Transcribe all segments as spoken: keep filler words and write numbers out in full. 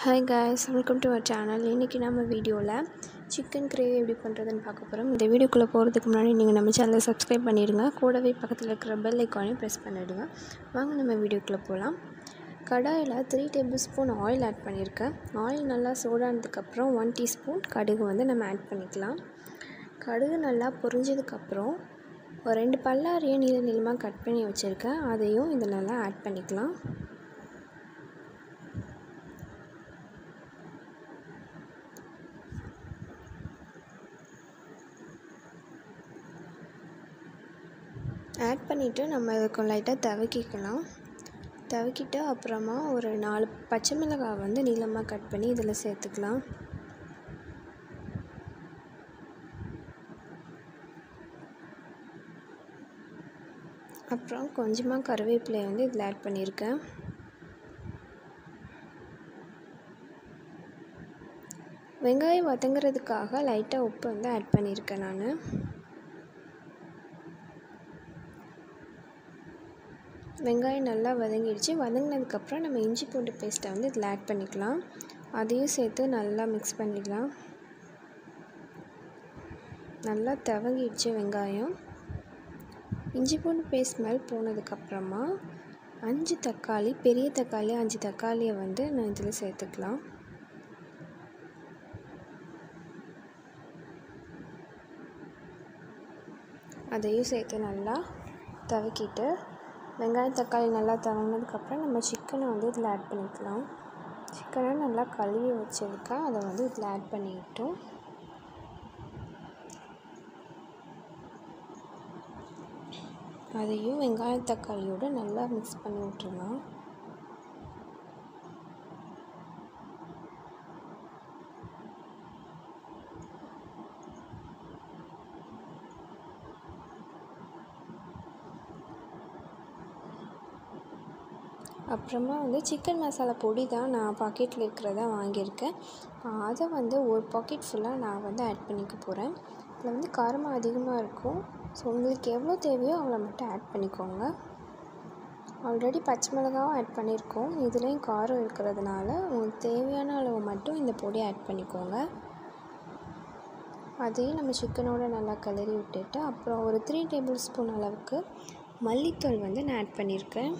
Hi guys, welcome to our channel. இன்னைக்கு நம்ம வீடியோல சிக்கன் கிரேவி எப்படி பண்றதுன்னு பார்க்க போறோம். இந்த வீடியோக்குள்ள போறதுக்கு முன்னாடி நீங்க நம்ம சேனலை சப்ஸ்கிரைப் பண்ணிடுங்க. கூடவே பக்கத்துல இருக்கிற பெல் ஐகானையும் பிரஸ் பண்ணிடுங்க. வாங்க நம்ம வீடியோக்குள்ள போலாம். கடாயில three tablespoon ஆயில் ஆட் பண்ணியிருக்கேன். ஆயில் நல்லா சூடானதுக்கு அப்புறம் one teaspoon கடுகு வந்து நம்ம ஆட் பண்ணிக்கலாம். கடுகு நல்லா பொரிஞ்சதுக்கு அப்புறம் ஒரு ரெண்டு பல்லாரியை நீள நீளமா கட் பண்ணி வச்சிருக்கேன். அதையும் இதில் நல்லா ஆட் பண்ணிக்கலாம். ஆட் பண்ணிவிட்டு நம்ம இதுக்கு லைட்டாக தவக்கிக்கலாம். தவக்கிட்டு அப்புறமா ஒரு நாலு பச்சை மிளகாய் வந்து நீளமாக கட் பண்ணி இதில் சேர்த்துக்கலாம். அப்புறம் கொஞ்சமாக கருவேப்பிலையை வந்து இதில் ஆட் பண்ணியிருக்கேன். வெங்காயம் வதங்குறதுக்காக லைட்டாக உப்பு வந்து ஆட் பண்ணியிருக்கேன் நான். வெங்காயம் நல்லா வதங்கிடுச்சு. வதங்கினதுக்கப்புறம் நம்ம இஞ்சி பூண்டு பேஸ்ட்டை வந்து இதில் ஆட் பண்ணிக்கலாம். அதையும் சேர்த்து நல்லா மிக்ஸ் பண்ணிக்கலாம். நல்லா தவங்கிடுச்சு வெங்காயம். இஞ்சி பூண்டு பேஸ்ட் ஸ்மெல் போனதுக்கப்புறமா அஞ்சு தக்காளி பெரிய தக்காளி அஞ்சு தக்காளியை வந்து நான் இதில் சேர்த்துக்கலாம். அதையும் சேர்த்து நல்லா தவக்கிட்டு வெங்காயம் தக்காளி நல்லா தவங்கினதுக்கப்புறம் நம்ம சிக்கனை வந்து இதில் ஆட் பண்ணிக்கலாம். சிக்கனை நல்லா கழுவி வச்சுருக்கேன். அதை வந்து இதில் ஆட் பண்ணிக்கிட்டோம். அதையும் வெங்காயம் தக்காளியோடு நல்லா மிக்ஸ் பண்ணி விட்டுருலாம். அப்புறமா வந்து சிக்கன் மசாலா பொடி தான் நான் பாக்கெட்டில் இருக்கிறதா வாங்கியிருக்கேன். அதை வந்து ஒரு பாக்கெட் ஃபுல்லாக நான் வந்து ஆட் பண்ணிக்க போகிறேன். இதில் வந்து காரமாக அதிகமாக இருக்கும். ஸோ உங்களுக்கு எவ்வளோ தேவையோ அவ்வளோ மட்டும் ஆட் பண்ணிக்கோங்க. ஆல்ரெடி பச்சை மிளகாவும் ஆட் பண்ணியிருக்கோம். இதுலேயும் காரம் இருக்கிறதுனால உங்களுக்கு தேவையான அளவு மட்டும் இந்த பொடி ஆட் பண்ணிக்கோங்க. அதையும் நம்ம சிக்கனோட நல்லா கிளறி விட்டுட்டு அப்புறம் ஒரு த்ரீ டேபிள் ஸ்பூன் அளவுக்கு மல்லித்தூள் வந்து நான் ஆட் பண்ணியிருக்கேன்.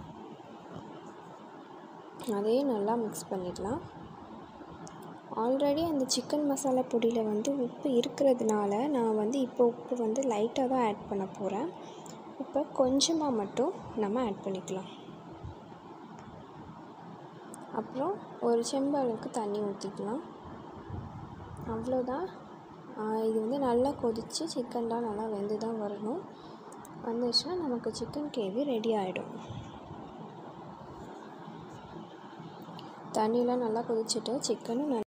அதையும் நல்லா மிக்ஸ் பண்ணிடலாம். ஆல்ரெடி அந்த சிக்கன் மசாலா பொடியில் வந்து உப்பு இருக்கிறதுனால நான் வந்து இப்போ உப்பு வந்து லைட்டாக தான் ஆட் பண்ண போகிறேன். இப்போ கொஞ்சமாக மட்டும் நம்ம ஆட் பண்ணிக்கலாம். அப்புறம் ஒரு செம்பு அளவுக்கு தண்ணி ஊற்றிக்கலாம். அவ்வளோதான். இது வந்து நல்லா கொதித்து சிக்கன்லாம் நல்லா வெந்து தான் வரணும். வந்துச்சுன்னா நமக்கு சிக்கன் கிரேவி ரெடி ஆகிடும். தண்ணியெலாம் நல்லா கொதிச்சுட்டு சிக்கனும்